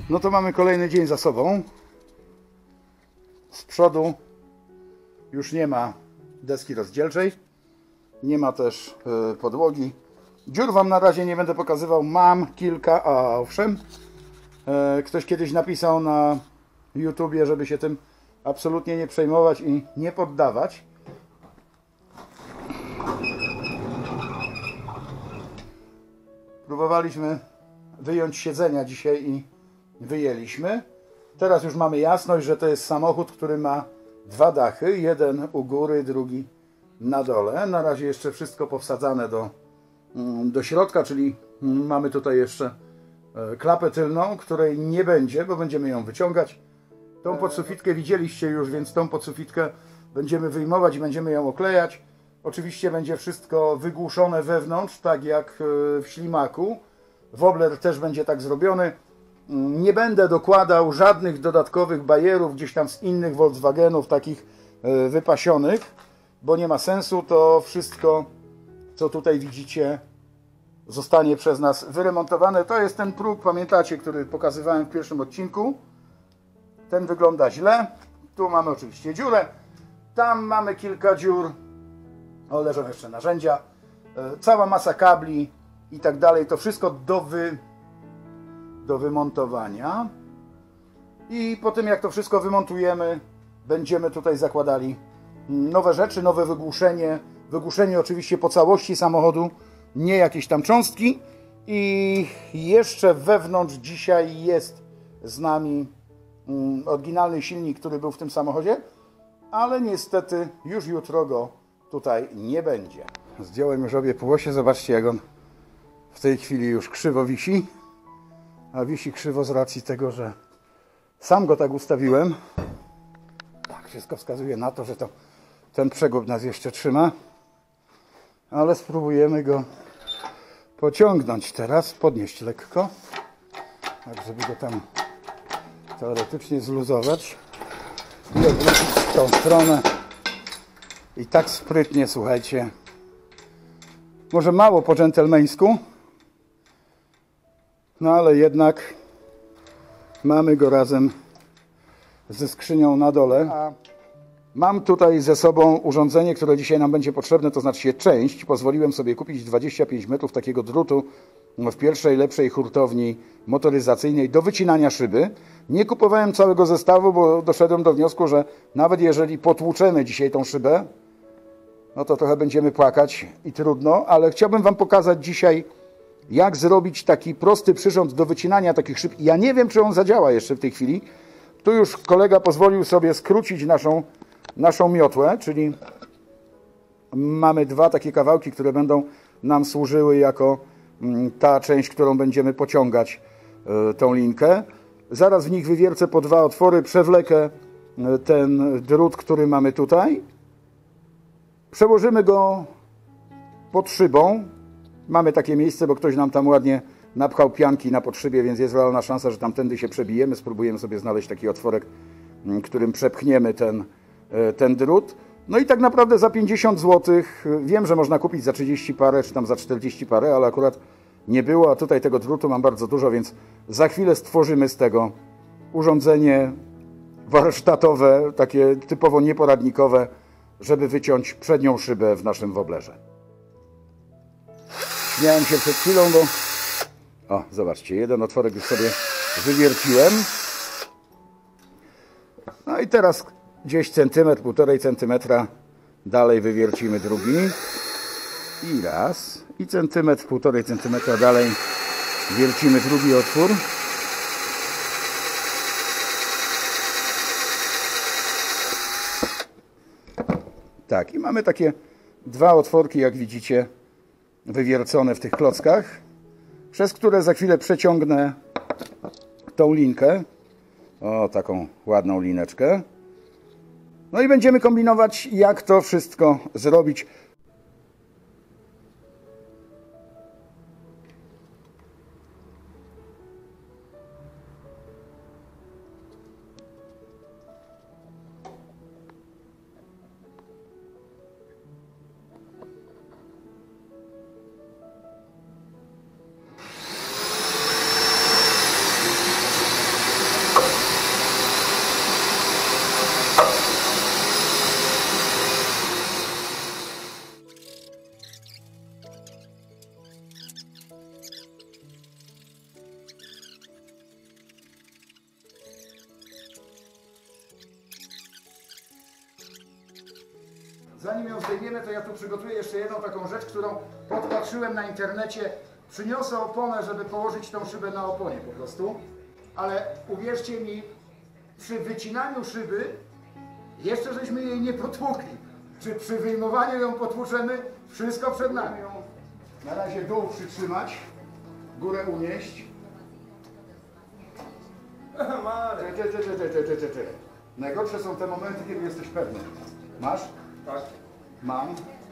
No to mamy kolejny dzień za sobą. Z przodu już nie ma deski rozdzielczej. Nie ma też podłogi. Dziur Wam na razie nie będę pokazywał. Mam kilka, a owszem. Ktoś kiedyś napisał na YouTubie, żeby się tym absolutnie nie przejmować i nie poddawać. Próbowaliśmy wyjąć siedzenia dzisiaj i wyjęliśmy. Teraz już mamy jasność, że to jest samochód, który ma dwa dachy. Jeden u góry, drugi na dole. Na razie jeszcze wszystko powsadzane do środka, czyli mamy tutaj jeszcze klapę tylną, której nie będzie, bo będziemy ją wyciągać. Tą podsufitkę widzieliście już, więc tą podsufitkę będziemy wyjmować i będziemy ją oklejać. Oczywiście będzie wszystko wygłuszone wewnątrz, tak jak w ślimaku. Wobbler też będzie tak zrobiony. Nie będę dokładał żadnych dodatkowych bajerów gdzieś tam z innych Volkswagenów, takich wypasionych, bo nie ma sensu. To wszystko, co tutaj widzicie, zostanie przez nas wyremontowane. To jest ten próg, pamiętacie, który pokazywałem w pierwszym odcinku. Ten wygląda źle. Tu mamy oczywiście dziurę. Tam mamy kilka dziur. O, leżą jeszcze narzędzia. Cała masa kabli i tak dalej. To wszystko do wymontowania. I po tym, jak to wszystko wymontujemy, będziemy tutaj zakładali nowe rzeczy, nowe wygłuszenie. Wygłuszenie oczywiście po całości samochodu, nie jakieś tam cząstki. I jeszcze wewnątrz dzisiaj jest z nami oryginalny silnik, który był w tym samochodzie, ale niestety już jutro go tutaj nie będzie. Zdjąłem już obie półosie, zobaczcie, jak on w tej chwili już krzywo wisi. A wisi krzywo z racji tego, że sam go tak ustawiłem. Tak, wszystko wskazuje na to, że to ten przegub nas jeszcze trzyma. Ale spróbujemy go pociągnąć teraz, podnieść lekko, tak żeby go tam teoretycznie zluzować i odwrócić w tą stronę. I tak sprytnie, słuchajcie, może mało po dżentelmeńsku, no ale jednak mamy go razem ze skrzynią na dole. A mam tutaj ze sobą urządzenie, które dzisiaj nam będzie potrzebne, to znaczy część. Pozwoliłem sobie kupić 25 metrów takiego drutu w pierwszej, lepszej hurtowni motoryzacyjnej do wycinania szyby. Nie kupowałem całego zestawu, bo doszedłem do wniosku, że nawet jeżeli potłuczemy dzisiaj tą szybę, no to trochę będziemy płakać i trudno, ale chciałbym Wam pokazać dzisiaj, jak zrobić taki prosty przyrząd do wycinania takich szyb. Ja nie wiem, czy on zadziała jeszcze w tej chwili. Tu już kolega pozwolił sobie skrócić naszą miotłę, czyli mamy dwa takie kawałki, które będą nam służyły jako ta część, którą będziemy pociągać tą linkę. Zaraz w nich wywiercę po dwa otwory, przewlekę ten drut, który mamy tutaj. Przełożymy go pod szybą. Mamy takie miejsce, bo ktoś nam tam ładnie napchał pianki na podszybie, więc jest realna szansa, że tamtędy się przebijemy. Spróbujemy sobie znaleźć taki otworek, którym przepchniemy ten drut. No i tak naprawdę za 50 zł, wiem, że można kupić za 30 parę, czy tam za 40 parę, ale akurat nie było, a tutaj tego drutu mam bardzo dużo, więc za chwilę stworzymy z tego urządzenie warsztatowe, takie typowo nieporadnikowe, żeby wyciąć przednią szybę w naszym wobblerze. Śmiałem się przed chwilą, bo... O, zobaczcie, jeden otworek już sobie wywierciłem. No i teraz gdzieś centymetr, 1,5 centymetra dalej wywiercimy drugi. I raz. I centymetr, 1,5 centymetra dalej wiercimy drugi otwór. Tak, i mamy takie dwa otworki, jak widzicie, wywiercone w tych klockach, przez które za chwilę przeciągnę tą linkę. O, taką ładną lineczkę. No i będziemy kombinować, jak to wszystko zrobić. zanim ją zdejmiemy, to ja tu przygotuję jeszcze jedną taką rzecz, którą podpatrzyłem na internecie. Przyniosę oponę, żeby położyć tą szybę na oponie po prostu. Ale uwierzcie mi, przy wycinaniu szyby jeszcze żeśmy jej nie potłukli. Czy przy wyjmowaniu ją potłuczemy? Wszystko przed nami. Na razie dół przytrzymać, górę unieść. Najgorsze są te momenty, kiedy jesteś pewny. Masz? Tak. Mam.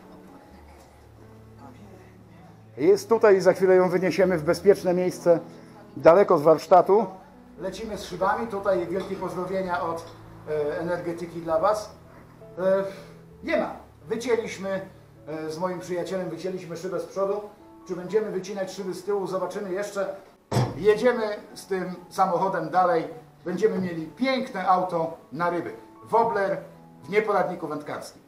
Jest tutaj i za chwilę ją wyniesiemy w bezpieczne miejsce, daleko z warsztatu. Lecimy z szybami. Tutaj wielkie pozdrowienia od energetyki dla Was. Nie ma. Wycięliśmy z moim przyjacielem, wycięliśmy szybę z przodu. Czy będziemy wycinać szyby z tyłu? Zobaczymy jeszcze. Jedziemy z tym samochodem dalej. Będziemy mieli piękne auto na ryby. Wobbler w nieporadniku wędkarskim.